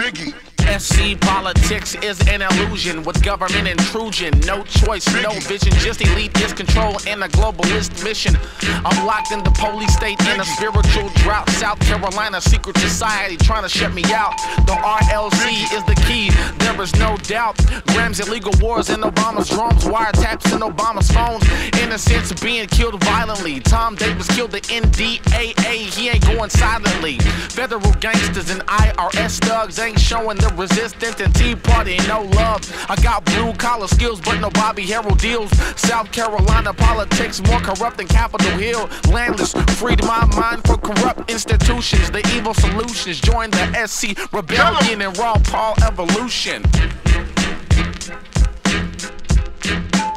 Biggie. SC politics is an illusion with government intrusion. No choice, no vision, just elitist control and a globalist mission. I'm locked in the police state in a spiritual drought. South Carolina secret society trying to shut me out. The RLC is the key, there is no doubt. Graham's illegal wars in Obama's drones, wiretaps in Obama's phones. Innocents being killed violently. Tom Davis killed the NDAA, he ain't going silently. Federal gangsters and IRS thugs ain't showing the resistance, and Tea Party no love. I got blue collar skills but no Bobby Harold deals. South Carolina politics more corrupt than Capitol Hill. Landless, freed my mind from corrupt institutions. The evil solutions, join the SC rebellion and Raw Paul evolution.